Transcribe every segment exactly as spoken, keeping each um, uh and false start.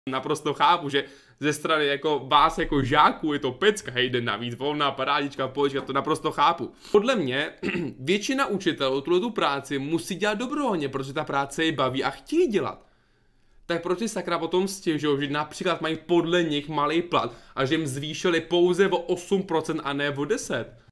Naprosto chápu, že ze strany jako vás jako žáků je to pecka, hej, den navíc, volná parádička, polička, to naprosto chápu. Podle mě většina učitelů tuhle tu práci musí dělat dobrovolně, protože ta práce je baví a chtějí dělat. Tak proč si sakra potom stěžují, že například mají podle nich malý plat a že jim zvýšili pouze o osm procent a ne o deset procent?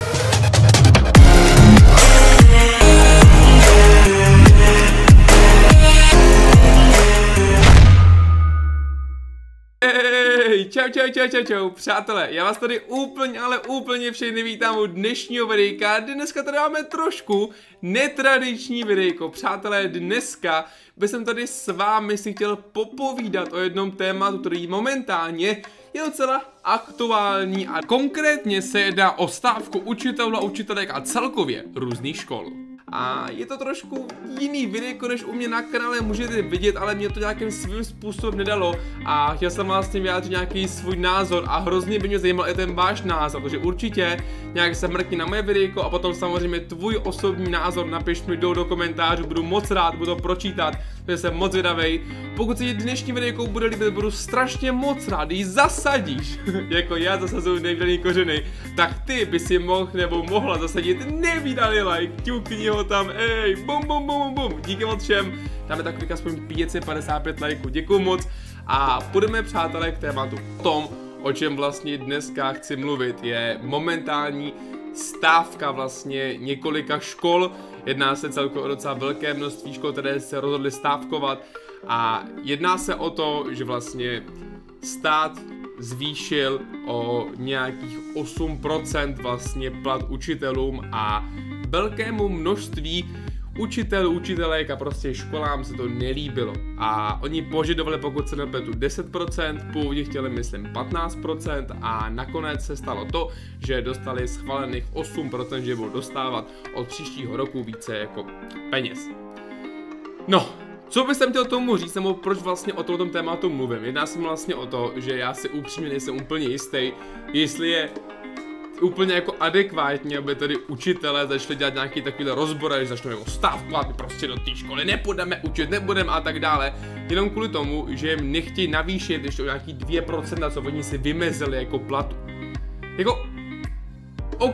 Hej, čau, čau, čau, čau, čau, přátelé, já vás tady úplně, ale úplně všechny vítám u dnešního videjka. Dneska tady máme trošku netradiční videjko, přátelé, dneska bych jsem tady s vámi si chtěl popovídat o jednom tématu, který momentálně je docela aktuální a konkrétně se jedná o stávku učitelů a učitelek a celkově různých škol. A je to trošku jiný videjko, než u mě na kanále můžete vidět, ale mě to nějakým svým způsobem nedalo a chtěl jsem vlastně vyjádřit nějaký svůj názor a hrozně by mě zajímal i ten váš názor, takže určitě nějak se mrkni na moje videjko a potom samozřejmě tvůj osobní názor napiš mi dolů do komentářů, budu moc rád, budu to pročítat, protože jsem moc vydavej. Pokud se ti dnešní videjko bude líbit, budu strašně moc rád, když zasadíš, jako já zasazuju nevídaný kořeny, tak ty by si mohl nebo mohla zasadit nevídaný like, ťukni ho tam, ej, bum bum bum bum, díky moc všem, dáme takových aspoň pět set padesát pět lajků, děkuju moc a půjdeme, přátelé, k tématu. O tom, o čem vlastně dneska chci mluvit, je momentální stávka vlastně několika škol, jedná se celkově o docela velké množství škol, které se rozhodly stávkovat a jedná se o to, že vlastně stát zvýšil o nějakých osm procent vlastně plat učitelům a velkému množství učitelů, učitelek a prostě školám se to nelíbilo. A oni požadovali, pokud se nepletu, deset procent, původně chtěli myslím patnáct procent a nakonec se stalo to, že dostali schválených osm procent, že budou dostávat od příštího roku více jako peněz. No, co bych chtěl tomu říct, nebo proč vlastně o tomto tématu mluvím? Jedná se vlastně o to, že já si upřímně nejsem úplně jistý, jestli je úplně jako adekvátně, aby tady učitelé začali dělat nějaký takovýhle rozbor, že začnou jako stávkovat, my prostě do té školy nepůjdeme učit, nebudeme a tak dále. Jenom kvůli tomu, že jim nechtějí navýšit ještě o nějaký dvě procenta, co oni si vymezili jako platu. Jako, OK.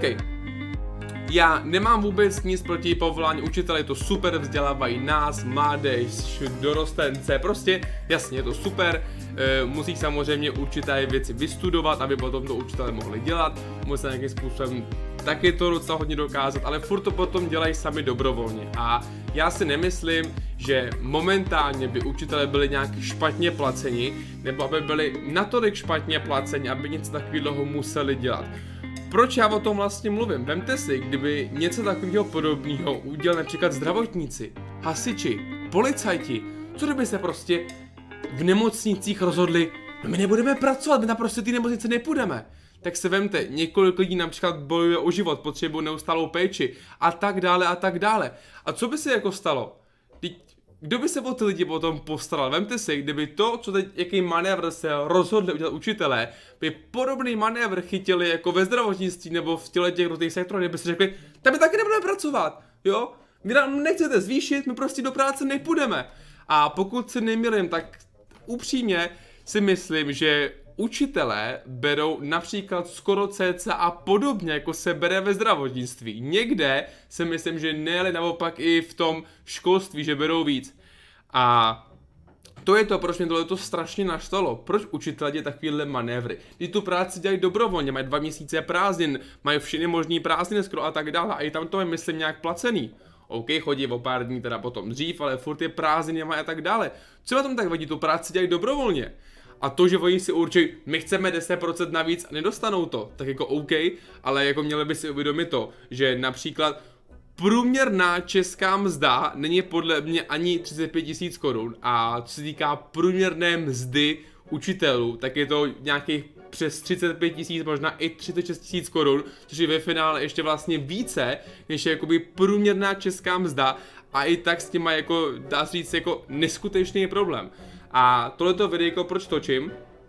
Já nemám vůbec nic proti povolání učitele, je to super, vzdělávají nás, mládež, dorostence, prostě jasně, je to super, e, musí samozřejmě určité věci vystudovat, aby potom to učitelé mohli dělat, musí nějakým způsobem taky to docela hodně dokázat, ale furt to potom dělají sami dobrovolně a já si nemyslím, že momentálně by učitelé byli nějak špatně placeni, nebo aby byli natolik špatně placeni, aby něco takového museli dělat. Proč já o tom vlastně mluvím? Vemte si, kdyby něco takového podobného udělali například zdravotníci, hasiči, policajti, co kdyby se prostě v nemocnicích rozhodli, no my nebudeme pracovat, my na prostě ty nemocnice nepůjdeme. Tak se vemte, několik lidí například bojuje o život, potřebují neustálou péči a tak dále a tak dále. A co by se jako stalo? Kdo by se o ty lidi potom postaral? Vemte si, kdyby to, co teď, jaký manévr se rozhodli udělat učitelé, by podobný manévr chytili jako ve zdravotnictví nebo v těle těch různých sektorů, kdyby si řekli, tam my taky nebudeme pracovat, jo? Vy nám nechcete zvýšit, my prostě do práce nepůjdeme. A pokud se nemýlím, tak upřímně si myslím, že učitelé berou například skoro cca podobně, jako se bere ve zdravotnictví. Někde si myslím, že ne, ale naopak i v tom školství, že berou víc. A to je to, proč mě tohle to strašně naštalo. Proč učitelé dělají takovýhle manévry? Když tu práci dělají dobrovolně, mají dva měsíce prázdnin, mají všechny možný prázdniny skoro a tak dále. A i tam to je, myslím, nějak placený. OK, chodí o pár dní teda potom dřív, ale furt je prázdniny mají a tak dále. Co na tom tak vadí? Tu práci dělají dobrovolně. A to, že oni si určí, my chceme deset procent navíc a nedostanou to, tak jako OK, ale jako měli by si uvědomit to, že například průměrná česká mzda není podle mě ani třicet pět tisíc korun a co se týká průměrné mzdy učitelů, tak je to nějakých přes třicet pět tisíc, možná i třicet šest tisíc korun, což je ve finále ještě vlastně více, než je jakoby průměrná česká mzda a i tak s tím má jako, dá se říct, jako neskutečný problém. A tohleto videjko, proč točím,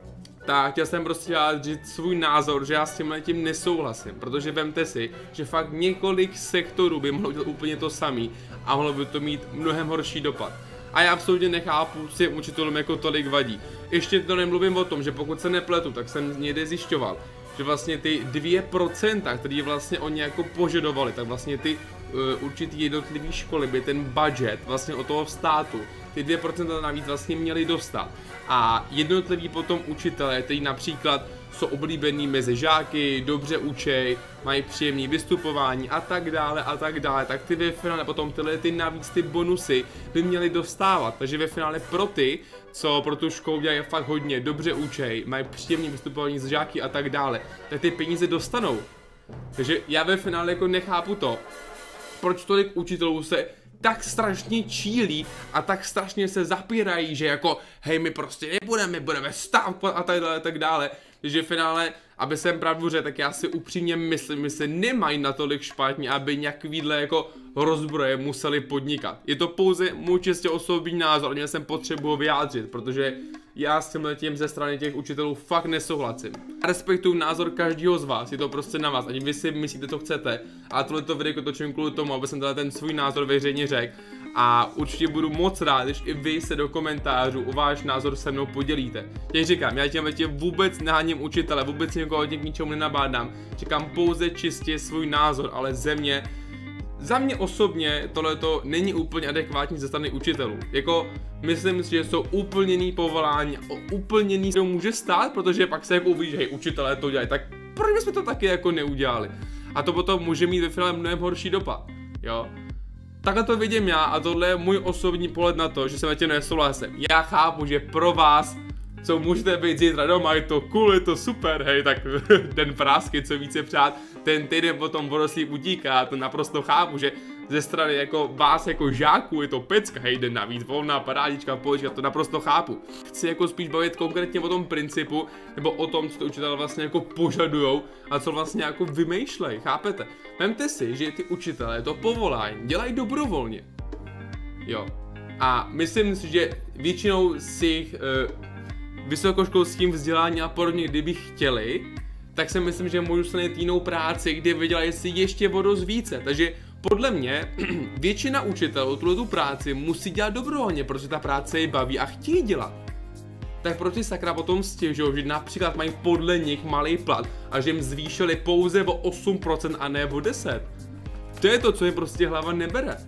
tak chtěl jsem prostě říct svůj názor, že já s tímhle tím nesouhlasím, protože vemte si, že fakt několik sektorů by mohlo dělat úplně to samý a mohlo by to mít mnohem horší dopad. A já absolutně nechápu, co učitelům jako tolik vadí. Ještě to nemluvím o tom, že pokud se nepletu, tak jsem někde zjišťoval, že vlastně ty dvě procenta, které vlastně oni jako požadovali, tak vlastně ty uh, určitý jednotlivý školy by ten budget vlastně od toho státu, ty dvě procenta navíc vlastně měli dostat. A jednotliví potom učitelé, kteří například jsou oblíbení mezi žáky, dobře učej, mají příjemné vystupování a tak dále a tak dále, tak ty ve finále potom tyhle ty navíc ty bonusy by měly dostávat. Takže ve finále pro ty, co pro tu školu dělají fakt hodně, dobře učej, mají příjemné vystupování s žáky a tak dále, tak ty peníze dostanou. Takže já ve finále jako nechápu to, proč tolik učitelů se tak strašně čílí a tak strašně se zapírají, že jako hej, my prostě nebudeme, budeme stát a tak dále, tak dále. Takže v finále, aby jsem pravdu řekl, tak já si upřímně myslím, že se nemají natolik špatně, aby nějakýhle jako rozbroje museli podnikat. Je to pouze můj čistě osobní názor, ale jsem potřebuji vyjádřit, protože já s tímhle tím ze strany těch učitelů fakt nesouhlasím. Respektuju názor každého z vás, je to prostě na vás, ani vy si myslíte, co chcete, ale tohleto videjko točím kvůli tomu, aby jsem ten svůj názor veřejně řekl. A určitě budu moc rád, když i vy se do komentářů o váš názor se mnou podělíte. Jak říkám, já těm tě vůbec neháním učitele, vůbec někoho k ničemu nenabádám. Říkám pouze čistě svůj názor, ale ze mě, za mě osobně tohleto není úplně adekvátní ze strany učitelů. Jako, myslím si, že jsou úplně jiný povolání, úplně jiný se může stát, protože pak se jako uvidí, že hej, učitelé to dělají, tak proč bychom to taky jako neudělali? A to potom může mít ve finále mnohem horší dopad, jo? Takhle to vidím já a tohle je můj osobní pohled na to, že jsem na tě nesouhlasím. Já chápu, že pro vás, co můžete být zítra doma, je to cool, je to super, hej, tak den prásky, co více přát, ten týden potom vorostlý utíká, to naprosto chápu, že ze strany jako vás jako žáků je to pecka, hej, den navíc, volná parádička, polička, to naprosto chápu. Chci jako spíš bavit konkrétně o tom principu, nebo o tom, co ty učitelé vlastně jako požadujou a co vlastně jako vymýšlej, chápete? Vemte si, že ty učitelé to povolání dělají dobrovolně, jo. A myslím si, že většinou si jich uh, vysokoškolským vzdělání a podobně, kdyby chtěli, tak si myslím, že můžu se najít jinou práci, kde vydělají si ještě o dost více, takže podle mě většina učitelů tuhle tu práci musí dělat dobrovolně, protože ta práce je baví a chtějí dělat. Tak proč si sakra potom stěžují, že například mají podle nich malý plat a že jim zvýšili pouze o osm procent a ne o deset procent. To je to, co jim prostě hlava nebere.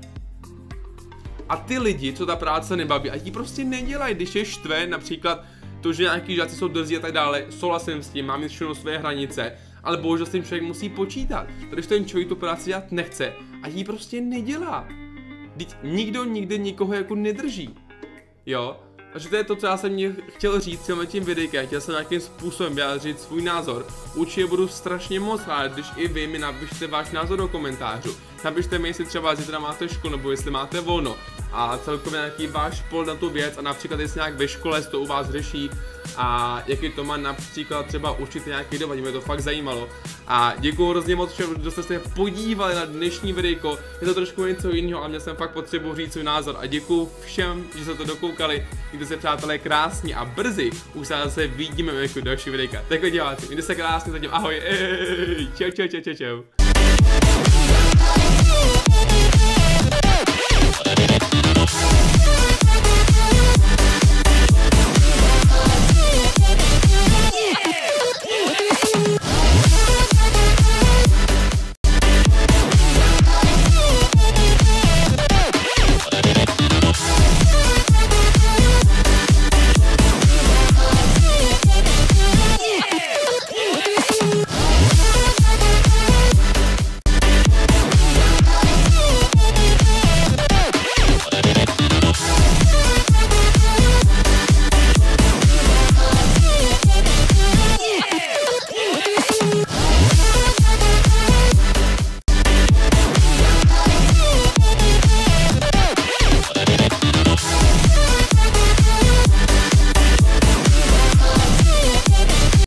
A ty lidi, co ta práce nebaví, a ti prostě nedělají, když je štve, například to, že nějaký žáci jsou drzí a tak dále, souhlasím s tím, mám mít všechno své hranice, ale bohužel s tím člověk musí počítat, když ten člověk tu práci dělat nechce a ji prostě nedělá. Vždyť nikdo nikdy nikoho jako nedrží, jo? Takže to je to, co já jsem mě chtěl říct těm tím videjkem, chtěl jsem nějakým způsobem vyjádřit svůj názor. Určitě budu strašně moc rád, když i vy mi napište váš názor do komentářů. Napište mi, jestli třeba zítra máte školu, nebo jestli máte volno. A celkově nějaký váš pohled na tu věc a například jestli nějak ve škole se to u vás řeší a jaký to má například třeba určitě nějaký dopad, mě to fakt zajímalo. A děkuju hrozně moc, že jste se podívali na dnešní videjko, je to trošku něco jiného a měl jsem fakt potřebu říct svůj názor a děkuju všem, že jste to dokoukali, mějte se přátelé krásně a brzy už se zase vidíme jako další videjka. Tak diváci, mějte se krásně, zatím ahoj, ej, čau, čau, čau, čau, čau.